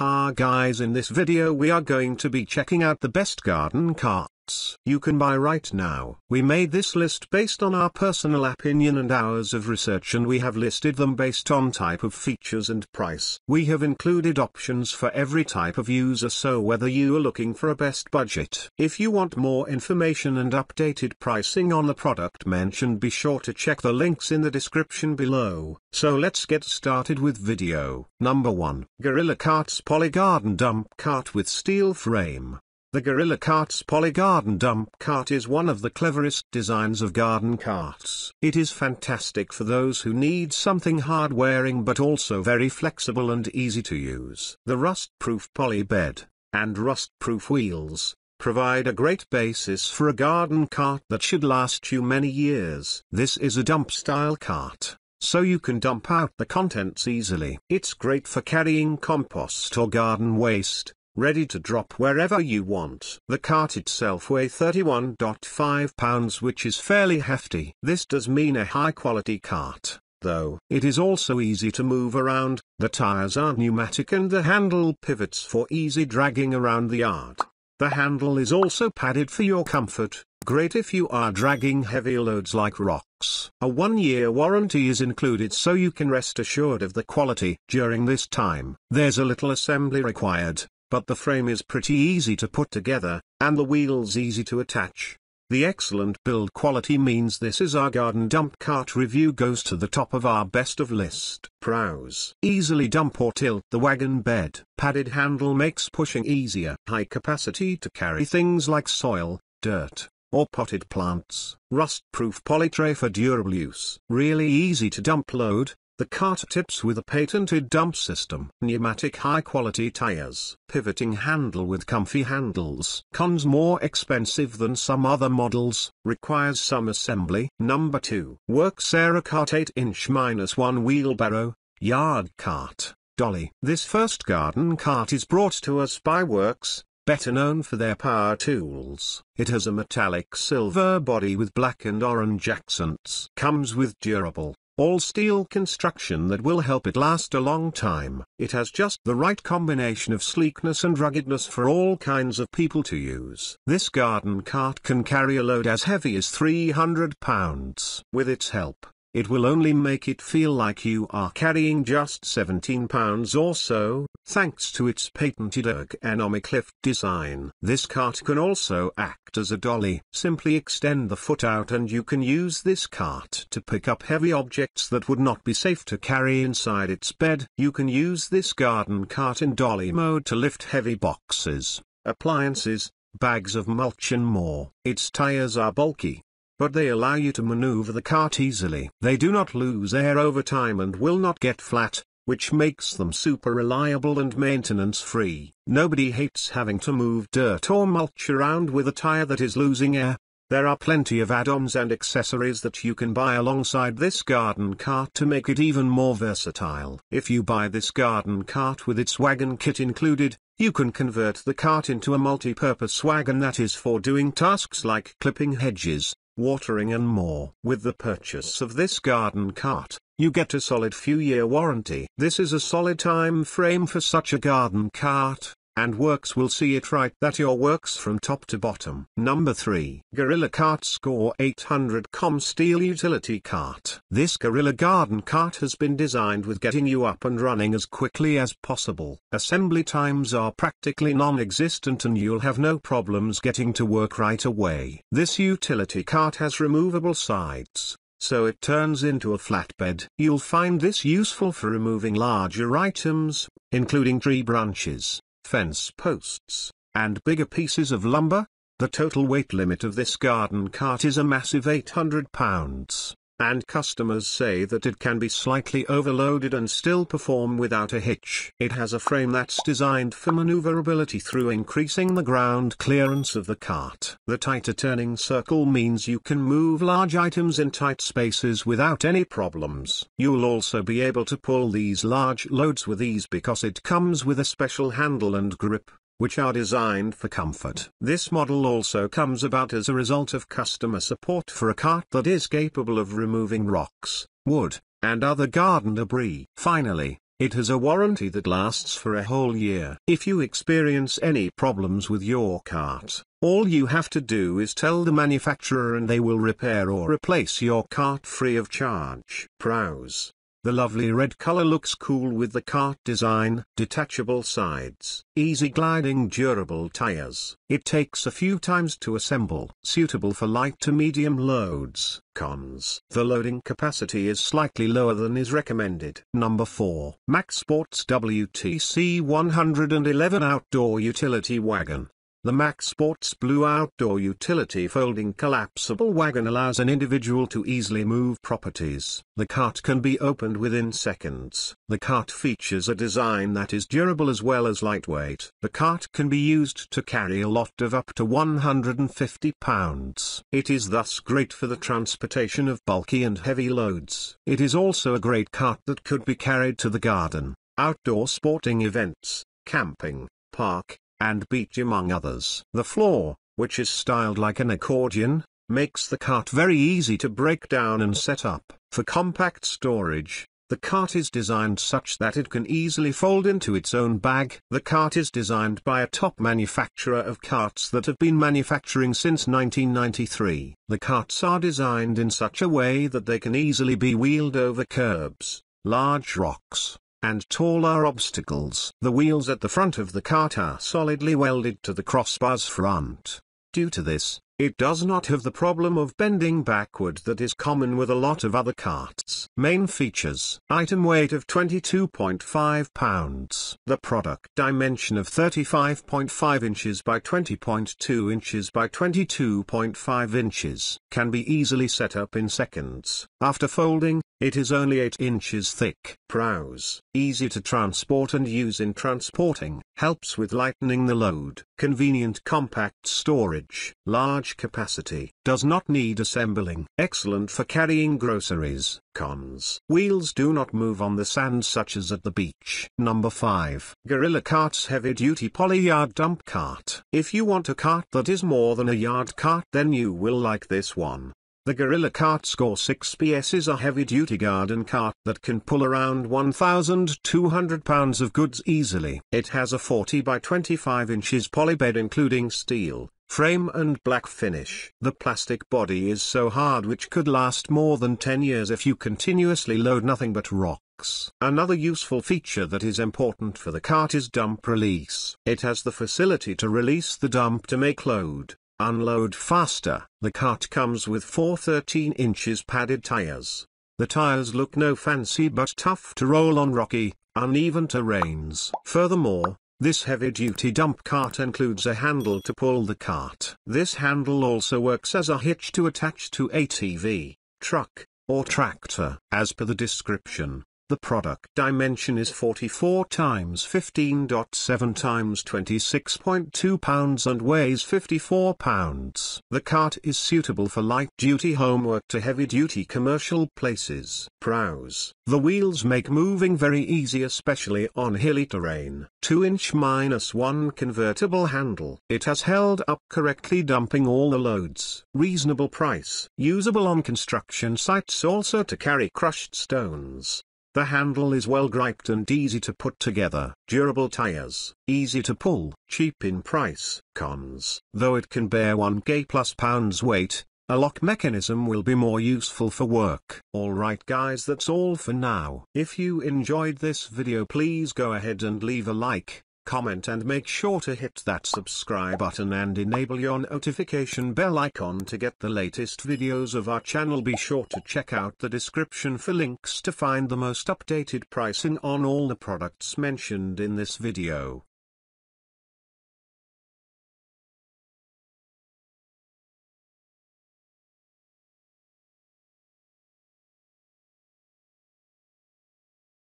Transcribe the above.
Hi guys, in this video we are going to be checking out the best garden carts you can buy right now. We made this list based on our personal opinion and hours of research, and we have listed them based on type of features and price. We have included options for every type of user, so whether you are looking for a best budget. If you want more information and updated pricing on the product mentioned, be sure to check the links in the description below. So let's get started with video. Number 1. Gorilla Carts Polygarden Dump Cart with Steel Frame. The Gorilla Carts Polygarden Dump Cart is one of the cleverest designs of garden carts. It is fantastic for those who need something hard-wearing but also very flexible and easy to use. The rust-proof poly bed and rust-proof wheels provide a great basis for a garden cart that should last you many years. This is a dump-style cart, so you can dump out the contents easily. It's great for carrying compost or garden waste, ready to drop wherever you want. The cart itself weighs 31.5 pounds, which is fairly hefty. This does mean a high-quality cart, though. It is also easy to move around, the tires are pneumatic and the handle pivots for easy dragging around the yard. The handle is also padded for your comfort, great if you are dragging heavy loads like rocks. A 1-year warranty is included, so you can rest assured of the quality. During this time, there's a little assembly required, but the frame is pretty easy to put together, and the wheels easy to attach. The excellent build quality means this is our garden dump cart review goes to the top of our best of list. Pros: easily dump or tilt the wagon bed. Padded handle makes pushing easier. High capacity to carry things like soil, dirt, or potted plants. Rust-proof poly tray for durable use. Really easy to dump load. The cart tips with a patented dump system. Pneumatic high-quality tires. Pivoting handle with comfy handles. Cons: more expensive than some other models, requires some assembly. Number 2. Works Aerocart 8-inch-1 wheelbarrow, yard cart, dolly. This first garden cart is brought to us by Works, better known for their power tools. It has a metallic silver body with black and orange accents. Comes with durable, all-steel construction that will help it last a long time. It has just the right combination of sleekness and ruggedness for all kinds of people to use. This garden cart can carry a load as heavy as 300 pounds. With its help, it will only make it feel like you are carrying just 17 pounds or so, thanks to its patented ergonomic lift design. This cart can also act as a dolly. Simply extend the foot out and you can use this cart to pick up heavy objects that would not be safe to carry inside its bed. You can use this garden cart in dolly mode to lift heavy boxes, appliances, bags of mulch and more. Its tires are bulky, but they allow you to maneuver the cart easily. They do not lose air over time and will not get flat, which makes them super reliable and maintenance-free. Nobody hates having to move dirt or mulch around with a tire that is losing air. There are plenty of add-ons and accessories that you can buy alongside this garden cart to make it even more versatile. If you buy this garden cart with its wagon kit included, you can convert the cart into a multi-purpose wagon that is for doing tasks like clipping hedges, watering and more. With the purchase of this garden cart, you get a solid few-year warranty. This is a solid time frame for such a garden cart, and Works will see it right that your works from top to bottom. Number 3. Gorilla Cart Score 800 Com Steel Utility Cart. This Gorilla garden cart has been designed with getting you up and running as quickly as possible. Assembly times are practically non-existent and you'll have no problems getting to work right away. This utility cart has removable sides, so it turns into a flatbed. You'll find this useful for removing larger items, including tree branches, fence posts, and bigger pieces of lumber. The total weight limit of this garden cart is a massive 800 pounds, and customers say that it can be slightly overloaded and still perform without a hitch. It has a frame that's designed for maneuverability through increasing the ground clearance of the cart. The tighter turning circle means you can move large items in tight spaces without any problems. You'll also be able to pull these large loads with ease because it comes with a special handle and grip, which are designed for comfort. This model also comes about as a result of customer support for a cart that is capable of removing rocks, wood, and other garden debris. Finally, It has a warranty that lasts for a whole year. If you experience any problems with your cart, all you have to do is tell the manufacturer and they will repair or replace your cart free of charge. Pros: the lovely red color looks cool with the cart design, detachable sides, easy gliding durable tires. It takes a few times to assemble. Suitable for light to medium loads. Cons: the loading capacity is slightly lower than is recommended. Number 4. MaxSports WTC 111 Outdoor Utility Wagon. The MaxSports Blue Outdoor Utility Folding Collapsible Wagon allows an individual to easily move properties. The cart can be opened within seconds. The cart features a design that is durable as well as lightweight. The cart can be used to carry a lot of up to 150 pounds. It is thus great for the transportation of bulky and heavy loads. It is also a great cart that could be carried to the garden, outdoor sporting events, camping, park, and beach among others. The floor, which is styled like an accordion, makes the cart very easy to break down and set up. For compact storage, the cart is designed such that it can easily fold into its own bag. The cart is designed by a top manufacturer of carts that have been manufacturing since 1993. The carts are designed in such a way that they can easily be wheeled over curbs, large rocks, and taller obstacles. The wheels at the front of the cart are solidly welded to the crossbars front. Due to this, it does not have the problem of bending backward that is common with a lot of other carts. Main features: item weight of 22.5 pounds. The product dimension of 35.5 inches by 20.2 inches by 22.5 inches. Can be easily set up in seconds. After folding, it is only 8 inches thick. Pros: easy to transport and use in transporting, helps with lightening the load. Convenient compact storage, large capacity, does not need assembling. Excellent for carrying groceries. Cons: wheels do not move on the sand such as at the beach. Number 5. Gorilla Carts Heavy Duty Poly Yard Dump Cart. If you want a cart that is more than a yard cart, then you will like this one. The Gorilla Cart Score 6PS is a heavy-duty garden cart that can pull around 1,200 pounds of goods easily. It has a 40 by 25 inches polybed including steel frame and black finish. The plastic body is so hard which could last more than 10 years if you continuously load nothing but rocks. Another useful feature that is important for the cart is dump release. It has the facility to release the dump to make unload faster. The cart comes with 4 13 inches padded tires. The tires look no fancy but tough to roll on rocky, uneven terrains. Furthermore, this heavy-duty dump cart includes a handle to pull the cart. This handle also works as a hitch to attach to ATV, truck, or tractor. As per the description, the product dimension is 44 x 15.7 x 26.2 pounds and weighs 54 pounds. The cart is suitable for light-duty homework to heavy-duty commercial places. Pros: the wheels make moving very easy especially on hilly terrain. 2-inch-1 convertible handle. It has held up correctly dumping all the loads. Reasonable price. Usable on construction sites also to carry crushed stones. The handle is well griped and easy to put together. Durable tires, easy to pull, cheap in price. Cons: though it can bear 1 kg+ weight, a lock mechanism will be more useful for work. Alright guys, that's all for now. If you enjoyed this video, please go ahead and leave a like, comment and make sure to hit that subscribe button and enable your notification bell icon to get the latest videos of our channel. Be sure to check out the description for links to find the most updated pricing on all the products mentioned in this video.